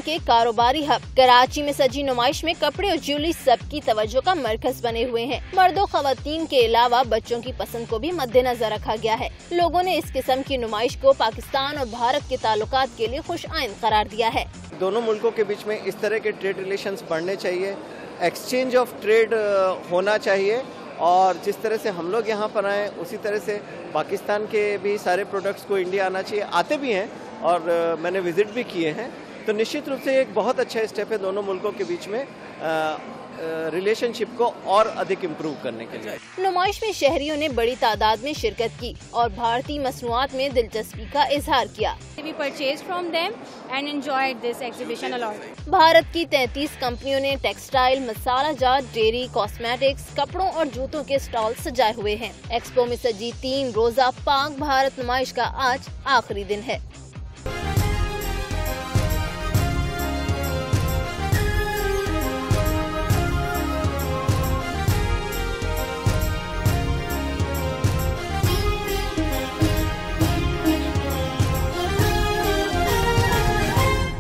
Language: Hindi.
के कारोबारी हब कराची में सजी नुमाइश में कपड़े और ज्वेलरी सबकी तवज्जो का मरकज बने हुए हैं। मर्दों खवातीन के अलावा बच्चों की पसंद को भी मद्देनजर रखा गया है। लोगों ने इस किस्म की नुमाइश को पाकिस्तान और भारत के ताल्लुकात के लिए खुश आइंद करार दिया है। दोनों मुल्कों के बीच में इस तरह के ट्रेड रिलेशंस बढ़ने चाहिए, एक्सचेंज ऑफ ट्रेड होना चाहिए और जिस तरह से हम लोग यहाँ पर आए उसी तरह से पाकिस्तान के भी सारे प्रोडक्ट्स को इंडिया आना चाहिए। आते भी हैं और मैंने विजिट भी किए हैं, तो निश्चित रूप से एक बहुत अच्छा स्टेप है दोनों मुल्कों के बीच में रिलेशनशिप को और अधिक इम्प्रूव करने के लिए। नुमाइश में शहरियों ने बड़ी तादाद में शिरकत की और भारतीय मसनूआत में दिलचस्पी का इजहार किया। We purchased from them and enjoyed this exhibition a lot. Bharat की 33 कंपनियों ने टेक्सटाइल, मसाला जात, डेयरी, कॉस्मेटिक्स, कपड़ों और जूतों के स्टॉल सजाए हुए हैं। एक्सपो में सजी 3 रोजा पाक भारत नुमाइश का आज आखिरी दिन है।